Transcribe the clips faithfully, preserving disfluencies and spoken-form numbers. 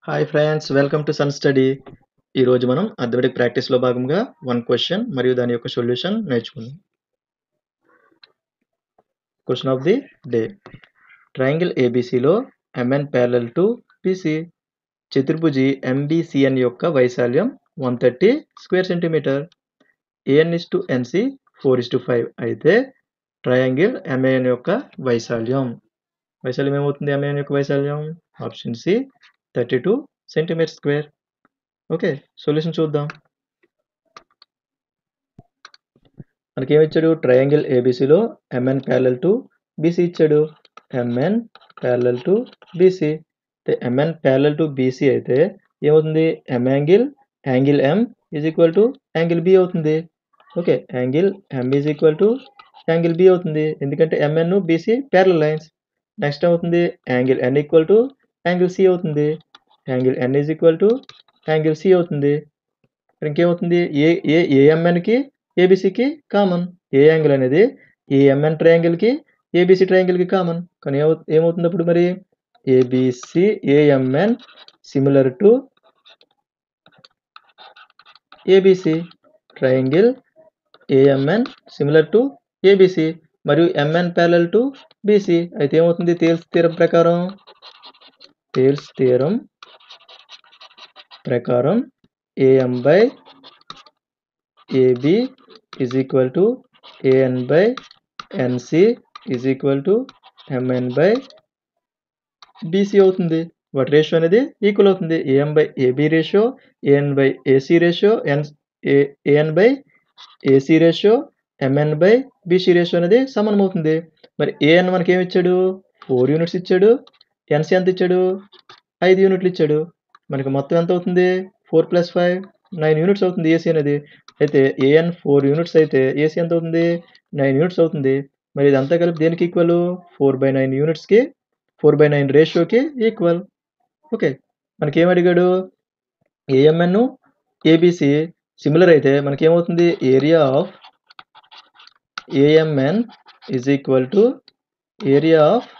Hi friends, welcome to sun study. ఈరోజు మనం arithmetic ప్రాక్టీస్లో భాగంగా వన్ క్వశ్చన్ మరియు దాని యొక్క సొల్యూషన్ నేర్చుకుందాం. Question of the day. Triangle ఏబిసిలో ఎంఎన్ ప్యారలల్ టు పిసి. చతుర్భుజి ఎంబిసిఎన్ యొక్క వైశాల్యం one thirty square centimetre. AN is to NC four is to five అయితే ట్రయాంగిల్ ఎంఏఎన్ యొక్క వైశాల్యం వైశాల్యం ఏమవుతుంది? ఎంఏఎన్ యొక్క వైశాల్యం option C thirty two centimetre square. Okay, solution చూద్దాం. మనకి ఏమి ఇచ్చాడు? ట్రయాంగిల్ ఏబిసిలో ఎంఎన్ ప్యారలల్ టు బీసీ ఇచ్చాడు. MN parallel to BC. MN parallel to BC అయితే ఏమవుతుంది? M angle angle M is equal to angle B అవుతుంది. Okay, angle M is equal to angle B అవుతుంది, ఎందుకంటే MN BC parallel lines. Next అవుతుంది angle N equal to angle C అవుతుంది. Angle N is equal to angle C అవుతుంది. ఇంకేమవుతుంది? A A ఏఎంఎన్కి ఏబిసికి common. A angle అనేది AMN ట్రయాంగిల్కి ఏబిసి ట్రయాంగిల్కి కామన్. కానీ ఏమవు ఏమవుతుంది అప్పుడు మరి? ABC AMN similar to ABC. Triangle AMN similar to ABC మరియు ఎంఎన్ ప్యారలల్ టు బీసీ అయితే ఏమవుతుంది? థేల్స్ థియరం ప్రకారం థేల్స్ థియరం ప్రకారం AM by AB is equal to an by nc is equal to mn by bc అవుతుంది. వాటి ratio అనేది equal అవుతుంది. am by ab ratio, an by ac ratio, an by ac ratio, mn by bc ratio అనేది సమానం అవుతుంది. మరి an మనకి ఏమి ఇచ్చాడు? ఫోర్ యూనిట్స్ ఇచ్చాడు. nc ఎంత ఇచ్చాడు? ఐదు యూనిట్లు ఇచ్చాడు. మనకి మొత్తం ఎంత అవుతుంది? Four plus five nine units అవుతుంది ఏసీ అనేది. అయితే ఏఎన్ ఫోర్ యూనిట్స్ అయితే ఏసీ ఎంత అవుతుంది? నైన్ యూనిట్స్ అవుతుంది. మరి ఇదంతా కలిపి దేనికి ఈక్వల్? ఫోర్ బై నైన్ యూనిట్స్కి ఫోర్ బై నైన్ రేషియోకి ఈక్వల్. ఓకే, మనకి ఏం అడిగాడు? ఏఎంఎన్ ఏబిసి సిమిలర్ అయితే మనకి ఏమవుతుంది? Area of AMN is equal to area of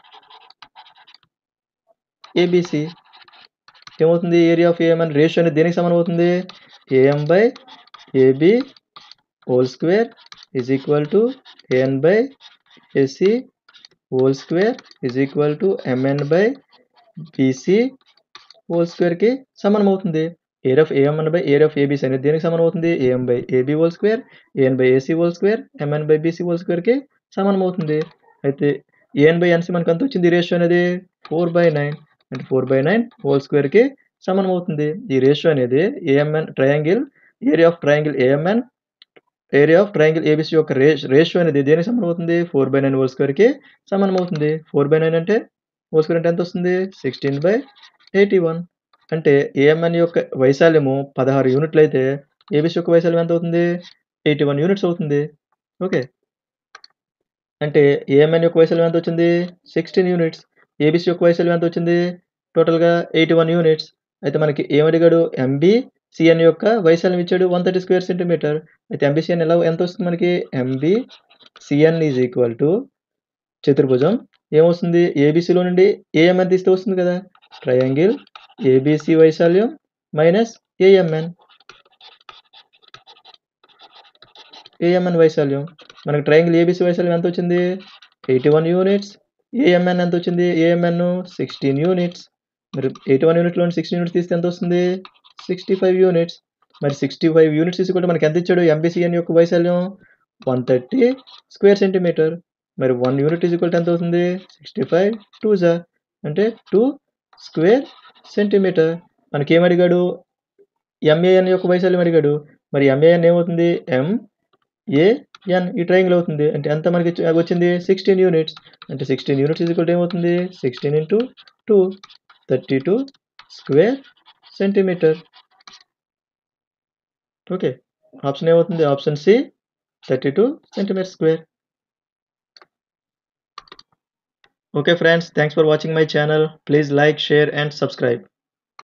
ABC. ఏమవుతుంది? ఏరియా ఆఫ్ ఏఎంఎన్ రేషియో అనేది దేనికి సమానం అవుతుంది? AM by AB whole square is equal to AN by AC whole square is equal to MN by BC whole స్క్వేర్కి సమానం అవుతుంది. Area of AMN by area of ABC అనేది దేనికి సమానం అవుతుంది? AM by AB whole square, AN by AC whole square, MN by BC whole స్క్వేర్కి సమానం అవుతుంది. అయితే ఏఎన్ బై ఎన్సీ మనకు ఎంత వచ్చింది రేషియో అనేది? ఫోర్ బై నైన్ అంటే ఫోర్ బై నైన్ హోల్ స్క్వేర్కి సమానం అవుతుంది. ఈ రేషియో అనేది AMN triangle area of triangle AMN area of triangle ABC యొక్క రేషియో అనేది దేనికి సమానం అవుతుంది? ఫోర్ బై నైన్ హోల్ స్క్వేర్కి సమానం అవుతుంది. ఫోర్ బై నైన్ అంటే హోల్ స్క్వేర్ అంటే ఎంత వస్తుంది? Sixteen by eighty one. అంటే ఏఎంఎన్ యొక్క వైశాల్యము పదహారు యూనిట్లు అయితే ఏబిసి యొక్క వైశాల్యం ఎంత అవుతుంది? ఎయిటీ వన్ యూనిట్స్ అవుతుంది. ఓకే, అంటే ఏఎంఎన్ యొక్క వైశాల్యం ఎంత వచ్చింది? Sixteen units. ఏబిసి యొక్క వైశాల్యం ఎంత వచ్చింది? టోటల్గా ఎయిటీ వన్ యూనిట్స్. అయితే మనకి ఏమడిగాడు? ఎంబి సిఎన్ యొక్క వైశాల్యం ఇచ్చాడు వన్ థర్టీ స్క్వేర్ సెంటీమీటర్. అయితే ఎంబిసిఎన్ ఎలా ఎంత వస్తుంది మనకి? MB CN is equal to చతుర్భుజం ఏమొస్తుంది? ఏబిసిలో నుండి ఏఎంఎన్ తీస్తే వస్తుంది కదా, ట్రయాంగిల్ ఏబిసి వైశాల్యం మైనస్ ఏఎంఎన్. ఏఎంఎన్ వైశాల్యం మనకి ట్రయాంగిల్ ఏబిసి వైశాల్యం ఎంత వచ్చింది? Eighty one units. ఏఎంఎన్ ఎంత వచ్చింది? AMN sixteen units. మరి ఎయిటీ వన్ యూనిట్లో సిక్స్టీన్ యూనిట్స్ తీస్తే ఎంత వస్తుంది? Sixty five units. మరి సిక్స్టీ ఫైవ్ యూనిట్స్ తీసుకుంటే మనకి ఎంత ఇచ్చాడు? ఎంబిసిఎన్ యొక్క వైశాల్యం వన్ థర్టీ స్క్వేర్ సెంటీమీటర్. మరి వన్ యూనిట్ ఈజ్ ఈక్వల్ ఎంత అవుతుంది? సిక్స్టీ ఫైవ్ టూ జా అంటే టూ స్క్వేర్ సెంటీమీటర్. మనకి ఏమడిగాడు? ఎంఏఎన్ యొక్క వైశాల్యం అడిగాడు. మరి ఎంఏఎన్ ఏమవుతుంది? ఎంఏఎన్ ఈ ట్రయాంగిల్ అవుతుంది. అంటే ఎంత మనకి వచ్చింది? Sixteen units. అంటే సిక్స్టీన్ యూనిట్స్ ఈజ్ ఈక్వల్ ఏమవుతుంది? Sixteen into two thirty two square centimetre. Okay, option ఏమవుతుంది? Option C thirty two centimetre square. Okay friends, thanks for watching my channel. Please like, share and subscribe.